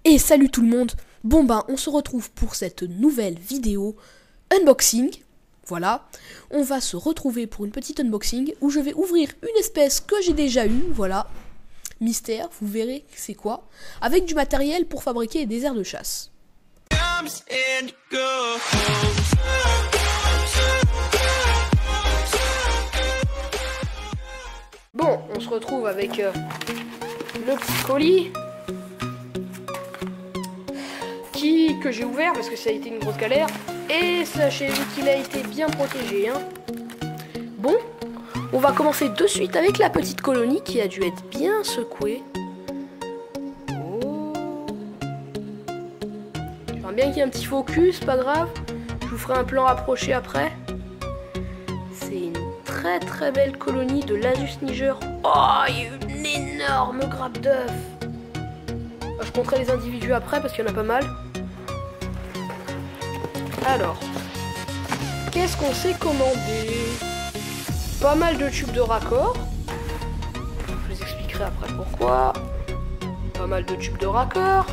Et salut tout le monde. Bon ben on se retrouve pour cette nouvelle vidéo unboxing. Voilà, on va se retrouver pour une petite unboxing où je vais ouvrir une espèce que j'ai déjà eue, voilà. Mystère, vous verrez c'est quoi, avec du matériel pour fabriquer des airs de chasse. Bon, on se retrouve avec le petit colis que j'ai ouvert parce que ça a été une grosse galère. Et sachez qu'il a été bien protégé, hein. Bon, on va commencer de suite avec la petite colonie qui a dû être bien secouée. Oh. J'aimerais bien qu'il y ait un petit focus, pas grave. Je vous ferai un plan rapproché après. C'est une très très belle colonie de l'Asus Niger. Oh, il y a une énorme grappe d'œufs. Je compterai les individus après parce qu'il y en a pas mal. Alors, qu'est-ce qu'on s'est commandé? Pas mal de tubes de raccord. Je vous expliquerai après pourquoi. Pas mal de tubes de raccord.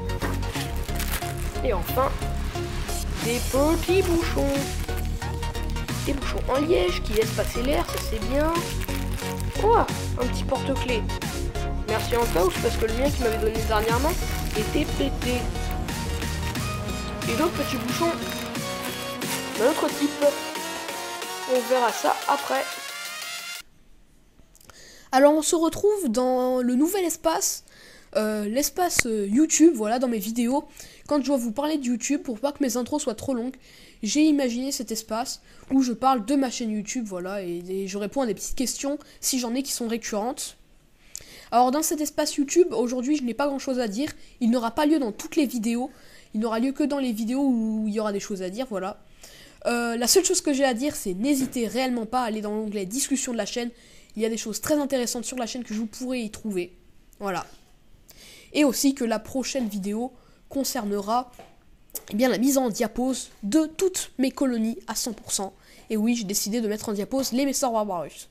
Et enfin, des petits bouchons. Des bouchons en liège qui laissent passer l'air, ça c'est bien. Oh, un petit porte-clés. Merci encore, parce que le mien qui m'avait donné dernièrement était pété. Et d'autres petits bouchons d'un autre type. On verra ça après. Alors on se retrouve dans le nouvel espace, l'espace YouTube, voilà, dans mes vidéos. Quand je dois vous parler de YouTube, pour pas que mes intros soient trop longues, j'ai imaginé cet espace où je parle de ma chaîne YouTube, voilà, et je réponds à des petites questions si j'en ai qui sont récurrentes. Alors dans cet espace YouTube, aujourd'hui je n'ai pas grand chose à dire, il n'aura pas lieu dans toutes les vidéos, il n'aura lieu que dans les vidéos où il y aura des choses à dire, voilà. La seule chose que j'ai à dire, c'est n'hésitez réellement pas à aller dans l'onglet discussion de la chaîne, il y a des choses très intéressantes sur la chaîne que vous pourrez y trouver, voilà. Et aussi que la prochaine vidéo concernera la mise en diapose de toutes mes colonies à 100%. Et oui, j'ai décidé de mettre en diapose les Messor Barbarus.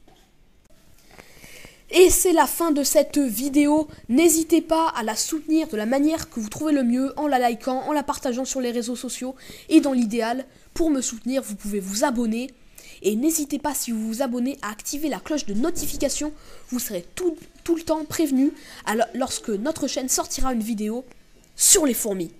Et c'est la fin de cette vidéo. N'hésitez pas à la soutenir de la manière que vous trouvez le mieux, en la likant, en la partageant sur les réseaux sociaux. Et dans l'idéal, pour me soutenir, vous pouvez vous abonner. Et n'hésitez pas, si vous vous abonnez, à activer la cloche de notification. Vous serez tout le temps prévenu lorsque notre chaîne sortira une vidéo sur les fourmis.